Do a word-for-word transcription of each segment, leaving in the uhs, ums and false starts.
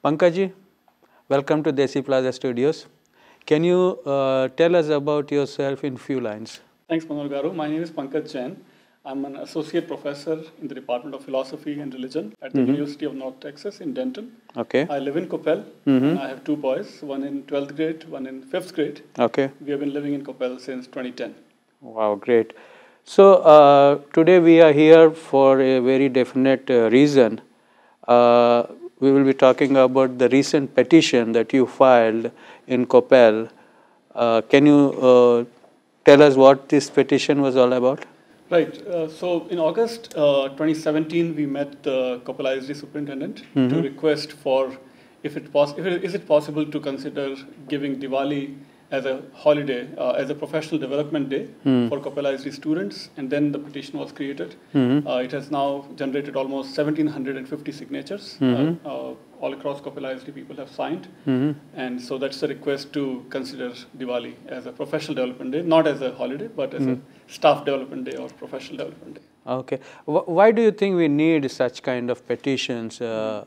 Pankaj, welcome to Desi Plaza Studios. Can you uh, tell us about yourself in few lines? Thanks, Manoj Garu. My name is Pankaj Jain. I'm an associate professor in the Department of Philosophy and Religion at the Mhm. University of North Texas in Denton. Okay. I live in Coppell, Mhm. and I have two boys, one in twelfth grade, one in fifth grade. Okay. We have been living in Coppell since twenty ten. Wow, great. So uh, today we are here for a very definite uh, reason. Uh, we will be talking about the recent petition that you filed in Coppell. Uh, can you uh, tell us what this petition was all about? Right. Uh, so in August uh, twenty seventeen, we met the Coppell I S D superintendent Mhm. to request for if it pos- if it, is it possible to consider giving Diwali as a holiday, uh, as a professional development day Hmm. for Coppell I S D students, and then the petition was created. Mhm. Uh, it has now generated almost one thousand seven hundred fifty signatures. Mhm. Uh, uh, all across Coppell I S D people have signed. Mhm. And so that's the request to consider Diwali as a professional development day, not as a holiday, but as Mhm. a staff development day or professional development day. Okay. Wh- Why do you think we need such kind of petitions uh,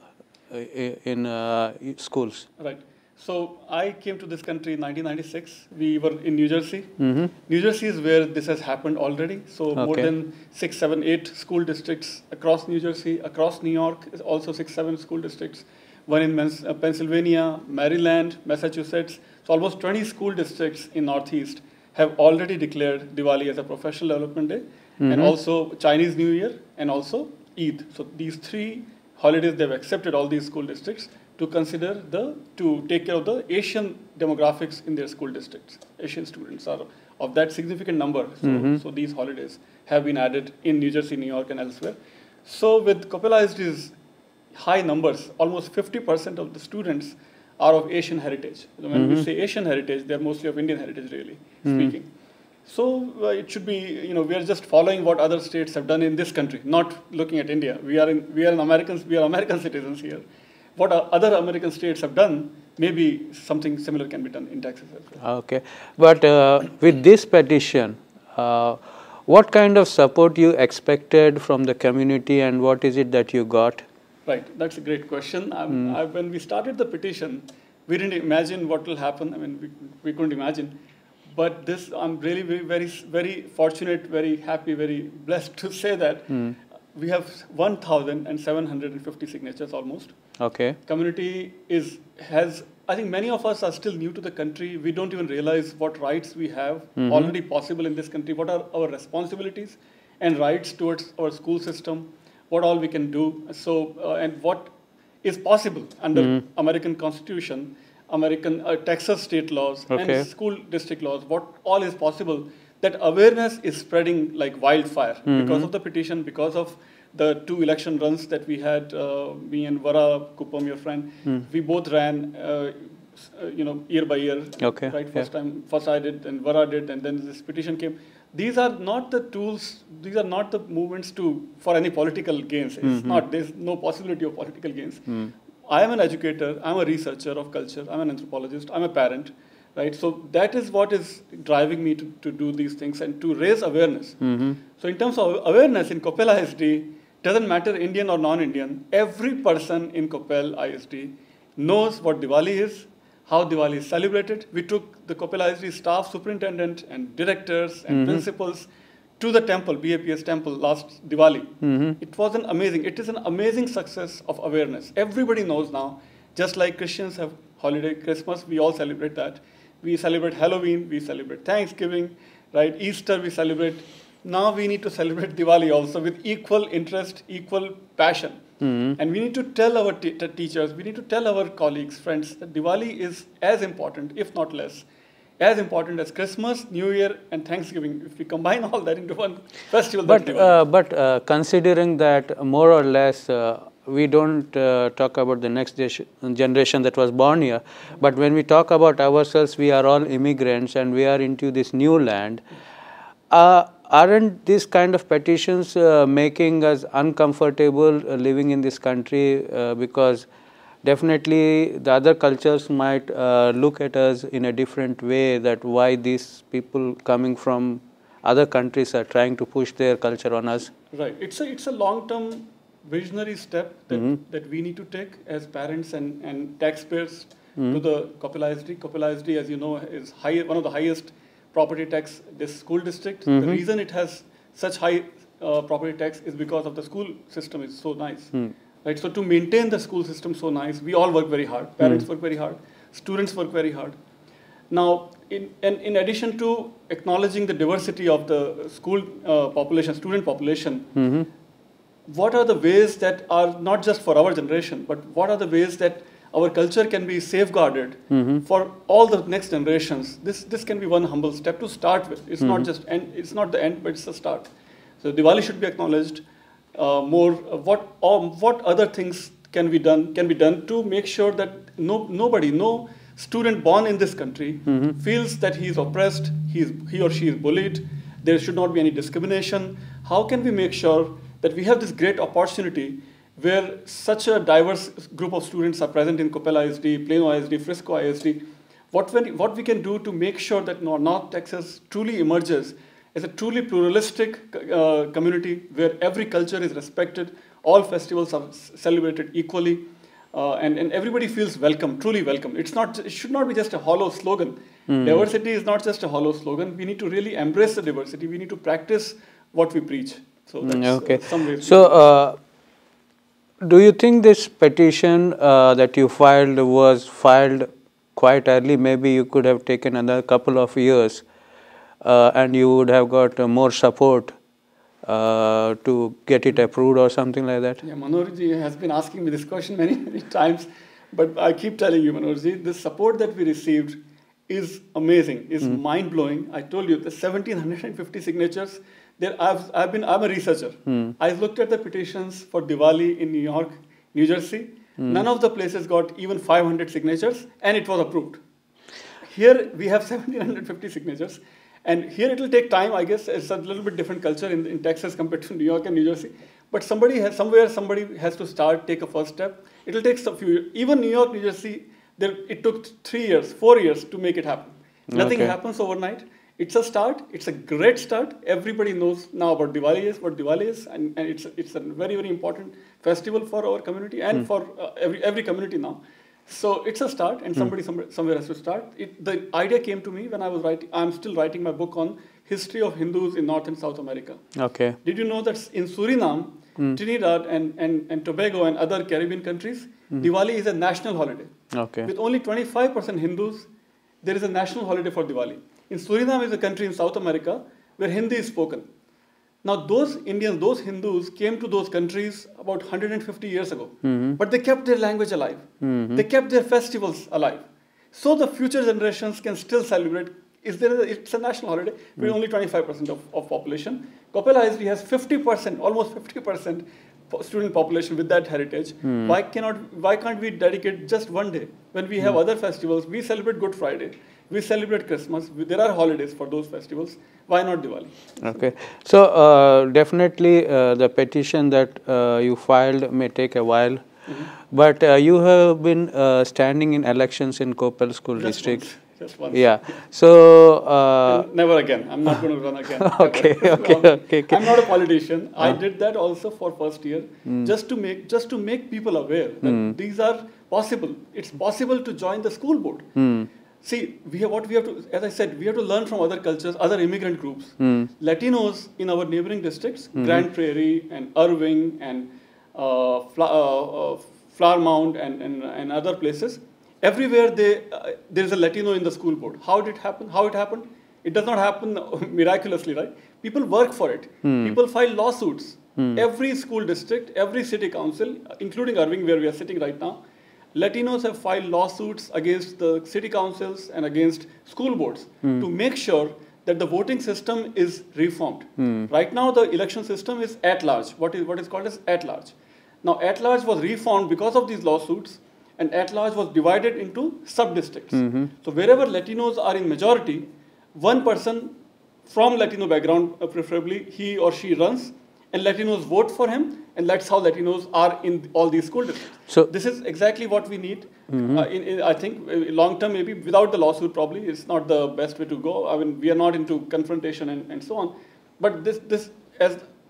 i- in uh, schools? Right. So I came to this country in nineteen ninety-six. We were in New Jersey. Mhm. New Jersey is where this has happened already. So more Okay. than six, seven, eight school districts across New Jersey, across New York, is also six, seven school districts. One in Mens- uh, Pennsylvania, Maryland, Massachusetts. So almost twenty school districts in Northeast have already declared Diwali as a professional development day, Mhm. and also Chinese New Year, and also Eid. So these three holidays, they've accepted all these school districts to consider the, to take care of the Asian demographics in their school districts. Asian students are of that significant number. So, Mhm. so these holidays have been added in New Jersey, New York, and elsewhere. So with Coppell I S D's high numbers, almost fifty percent of the students are of Asian heritage. When we Mhm. say Asian heritage, they're mostly of Indian heritage, really Mhm. speaking. So uh, it should be, you know, we are just following what other states have done in this country, not looking at India. We are in, we are in Americans, we are American citizens here. What o- other American states have done, maybe something similar can be done in Texas as well. Okay. But uh, with this petition, uh, what kind of support you expected from the community and what is it that you got? Right, that's a great question. Um, Mm. I, when we started the petition, we didn't imagine what will happen. I mean, we, we couldn't imagine. But this, I'm really very, very, very fortunate, very happy, very blessed to say that Mm. we have one thousand seven hundred fifty signatures almost. Okay. Community is has I think many of us are still new to the country. We don't even realize what rights we have Mhm. already possible in this country. What are our responsibilities and rights towards our school system? What all we can do? So uh, and what is possible under Mhm. American Constitution, American uh, Texas state laws, Okay. and school district laws. What all is possible? That awareness is spreading like wildfire Mhm. because of the petition, because of the two election runs that we had, uh, me and Vara Kupam, your friend, Mm. we both ran, uh, s- uh, you know, year by year. Okay, Right, first yeah. time, first I did, and Vara did, and then this petition came. These are not the tools. These are not the movements to for any political gains. It's Mhm. not. There's no possibility of political gains. Mm. I am an educator. I'm a researcher of culture. I'm an anthropologist. I'm a parent. Right. So that is what is driving me to, to do these things and to raise awareness. Mhm. So in terms of awareness in Coppell I S D, doesn't matter Indian or non-Indian, every person in Coppell I S D knows what Diwali is, how Diwali is celebrated. We took the Coppell I S D staff, superintendent, and directors and Mhm. principals to the temple, B A P S temple, last Diwali. Mhm. It was an amazing, it is an amazing success of awareness. Everybody knows now, just like Christians have holiday Christmas, we all celebrate that. We celebrate Halloween, we celebrate Thanksgiving, right? Easter, we celebrate. Now we need to celebrate Diwali also with equal interest, equal passion. Mhm. And we need to tell our te- te- teachers, we need to tell our colleagues, friends, that Diwali is as important, if not less, as important as Christmas, New Year, and Thanksgiving. If we combine all that into one festival, But that's Diwali. uh, but uh, considering that more or less uh, we don't uh, talk about the next ge- generation that was born here, but when we talk about ourselves, we are all immigrants and we are into this new land. Uh, aren't these kind of petitions uh, making us uncomfortable uh, living in this country uh, because definitely the other cultures might uh, look at us in a different way, that why these people coming from other countries are trying to push their culture on us? Right. It's a, it's a long-term visionary step that, Mm-hmm. that we need to take as parents and, and taxpayers Mm-hmm. to the Kopil I S D. Kopil I S D, as you know, is high, one of the highest property tax this school district. Mm-hmm. The reason it has such high uh, property tax is because of the school system is so nice. Mm. Right? So to maintain the school system so nice, we all work very hard. Parents work very hard. Students work very hard. Now, in, in, in addition to acknowledging the diversity of the school uh, population, student population, Mm-hmm. what are the ways that are not just for our generation, but what are the ways that our culture can be safeguarded Mm-hmm. for all the next generations? This, this can be one humble step to start with. It's not Mm-hmm. just end, it's not the end, but it's the start. So Diwali should be acknowledged. Uh, more, uh, what, um, what other things can be done, can be done to make sure that no, nobody, no student born in this country Mm-hmm. feels that he is oppressed, he, is, he or she is bullied, there should not be any discrimination. How can we make sure that we have this great opportunity where such a diverse group of students are present in Kopil I S D, Plano I S D, Frisco I S D? What, when, what we can do to make sure that North Texas truly emerges as a truly pluralistic uh, community where every culture is respected, all festivals are celebrated equally, uh, and, and everybody feels welcome, truly welcome. It's not, it should not be just a hollow slogan. Mm. Diversity is not just a hollow slogan. We need to really embrace the diversity. We need to practice what we preach. So that's Mm, okay. uh, some ways. So, uh, do you think this petition uh, that you filed was filed quite early? Maybe you could have taken another couple of years uh, and you would have got uh, more support uh, to get it approved or something like that? Yeah, Manoharji has been asking me this question many, many times, but I keep telling you, Manoharji, the support that we received is amazing, is Mm. mind-blowing. I told you, the one thousand seven hundred fifty signatures, there I've, I've been, I'm a researcher. Mm. I've looked at the petitions for Diwali in New York, New Jersey. Mm. None of the places got even five hundred signatures, and it was approved. Here we have one thousand seven hundred fifty signatures, and here it will take time, I guess. It's a little bit different culture in, in Texas compared to New York and New Jersey. But somebody has, somewhere somebody has to start, take a first step. It will take a few years. Even New York, New Jersey, there, it took three years, four years to make it happen. Nothing Okay. happens overnight. It's a start. It's a great start. Everybody knows now about Diwali is, what Diwali is, and, and it's, it's a very, very important festival for our community and Mm. for uh, every, every community now. So it's a start, and somebody somewhere, somewhere has to start. It, the idea came to me when I was writing, I'm still writing my book on history of Hindus in North and South America. Okay. Did you know that in Suriname, Mm. Trinidad, and, and, and Tobago, and other Caribbean countries, Diwali is a national holiday. Okay. With only twenty-five percent Hindus, there is a national holiday for Diwali. In Suriname is a country in South America where Hindi is spoken. Now those Indians, those Hindus came to those countries about one hundred fifty years ago. Mhm. But they kept their language alive. Mhm. They kept their festivals alive. So the future generations can still celebrate. Is there a, it's a national holiday with only twenty-five percent of, of population. Kopil I S D has fifty percent, almost fifty percent student population with that heritage. Hmm. Why cannot? Why can't we dedicate just one day when we have other festivals? We celebrate Good Friday. We celebrate Christmas. We, there are holidays for those festivals. Why not Diwali? Okay. So, uh, definitely uh, the petition that uh, you filed may take a while. Mhm. But uh, you have been uh, standing in elections in Kopal School Just District. once. Just once. Yeah. So, uh, And never again. I'm not going to run again. Okay, Never. okay, No, okay, okay. I'm not a politician. I Uh. did that also for first year, just to make just to make people aware that Mm. these are possible. It's possible to join the school board. hmm, See, we have what we have to, as I said, we have to learn from other cultures, other immigrant groups. hmm, Latinos in our neighboring districts, Mhm. Grand Prairie and Irving and uh, Fla- uh, uh, Flower Mound and, and, and other places, everywhere they, uh, there is a Latino in the school board. How did it happen? How it happened? It does not happen miraculously, right? People work for it. Hmm. People file lawsuits. Hmm. Every school district, every city council, including Irving where we are sitting right now, Latinos have filed lawsuits against the city councils and against school boards Hmm. to make sure that the voting system is reformed. Hmm. Right now, the election system is at large, what is, what is called as at large. Now, at large was reformed because of these lawsuits, and at large was divided into sub-districts. Mhm. So wherever Latinos are in majority, one person from Latino background, uh, preferably he or she runs, and Latinos vote for him, and that's how Latinos are in all these school districts. So- this is exactly what we need. Mhm. Uh, in, in, I think uh, long term, maybe without the lawsuit, probably it's not the best way to go. I mean, we are not into confrontation and, and so on. But this, this, as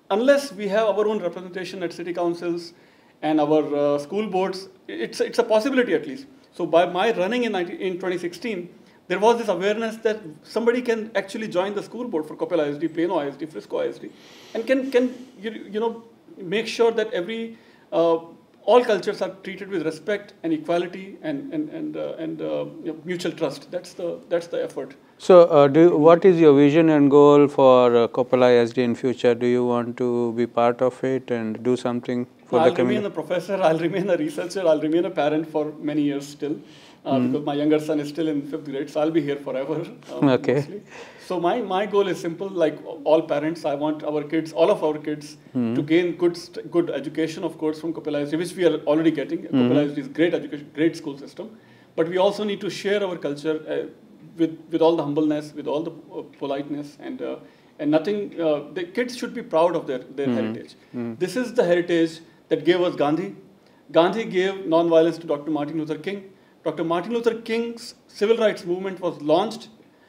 unless we have our own representation at city councils and our uh, school boards, it's, it's a possibility at least. So by my running in, in twenty sixteen, there was this awareness that somebody can actually join the school board for Coppell I S D, Plano I S D, Frisco I S D, and can, can you, you know, make sure that every, uh, all cultures are treated with respect and equality and, and, and, uh, and uh, you know, mutual trust. That's the, that's the effort. So, uh, do what is your vision and goal for uh, Coppell I S D in future? Do you want to be part of it and do something for I'll the community? I'll remain a professor, I'll remain a researcher, I'll remain a parent for many years still. Uh, mm. Because my younger son is still in fifth grade, so I'll be here forever. Um, okay. Mostly. So my, my goal is simple, like all parents, I want our kids, all of our kids, mm. to gain good good education, of course, from Coppell I S D, which we are already getting. Mm. Coppell I S D is great education, great school system. But we also need to share our culture uh, with, with all the humbleness, with all the uh, politeness, and uh, and nothing, uh, the kids should be proud of their, their mm. heritage. Mm. This is the heritage that gave us Gandhi. Gandhi gave non-violence to Doctor Martin Luther King. Doctor Martin Luther King's civil rights movement was launched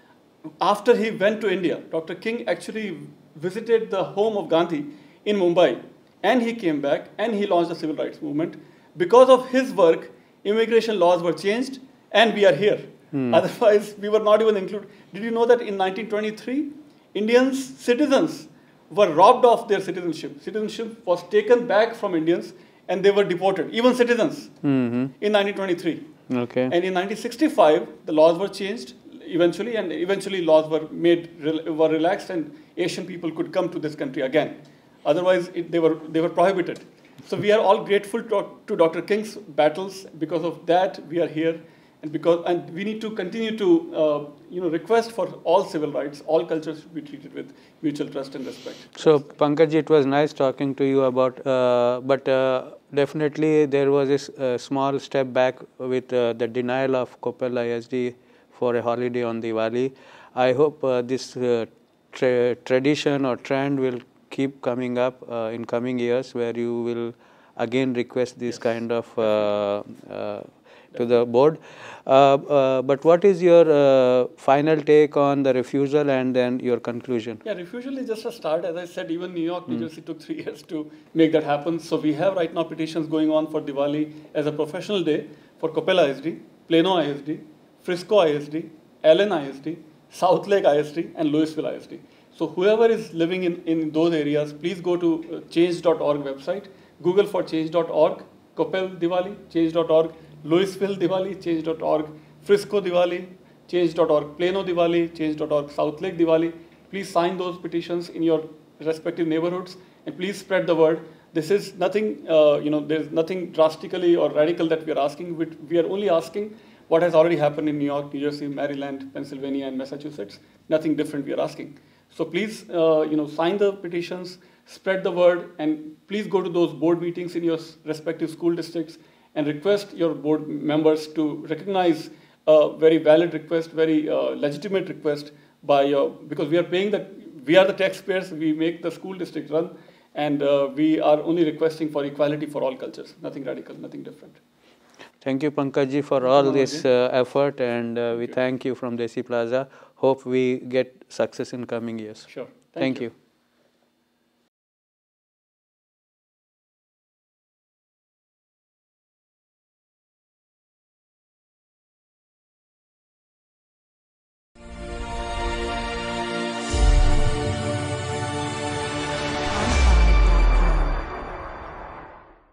after he went to India. Doctor King actually visited the home of Gandhi in Mumbai, and he came back and he launched the civil rights movement. Because of his work, immigration laws were changed and we are here. Hmm. Otherwise, we were not even included. Did you know that in nineteen twenty-three, Indians, citizens, were robbed of their citizenship. Citizenship was taken back from Indians and they were deported, even citizens, mm-hmm. in nineteen twenty-three. Okay. And in nineteen sixty-five, the laws were changed eventually, and eventually laws were made, were relaxed, and Asian people could come to this country again. Otherwise, it, they were they were prohibited. So we are all grateful to, to Doctor King's battles. Because of that, we are here, and because and we need to continue to uh, you know request for all civil rights. All cultures should be treated with mutual trust and respect. So Pankaj, it was nice talking to you about, uh, but uh, definitely there was a uh, small step back with uh, the denial of Coppell I S D for a holiday on Diwali. I hope uh, this uh, tra tradition or trend will keep coming up uh, in coming years, where you will again request this yes. kind of uh, uh, to the board. Uh, uh, but what is your uh, final take on the refusal and then your conclusion? Yeah, refusal is just a start. As I said, even New York, New mm. Jersey took three years to make that happen. So we have right now petitions going on for Diwali as a professional day for Coppell I S D, Plano I S D, Frisco I S D, Allen I S D, South Lake I S D, and Louisville I S D. So whoever is living in, in those areas, please go to uh, change dot org website, Google for change dot org, Coppell Diwali, change dot org, Louisville Diwali, change dot org, Frisco Diwali, change dot org, Plano Diwali, change dot org, South Lake Diwali. Please sign those petitions in your respective neighborhoods, and please spread the word. This is nothing, uh, you know, there's nothing drastically or radical that we are asking. We are only asking what has already happened in New York, New Jersey, Maryland, Pennsylvania, and Massachusetts. Nothing different we are asking. So please, uh, you know, sign the petitions, spread the word, and please go to those board meetings in your respective school districts and request your board members to recognize a very valid request, very uh, legitimate request by your, because we are paying the, we are the taxpayers, we make the school district run, and uh, we are only requesting for equality for all cultures, nothing radical, nothing different. Thank you, Pankaj, for all this uh, effort, and uh, we thank you from Desi Plaza. Hope we get success in coming years. Sure. Thank, thank you. you.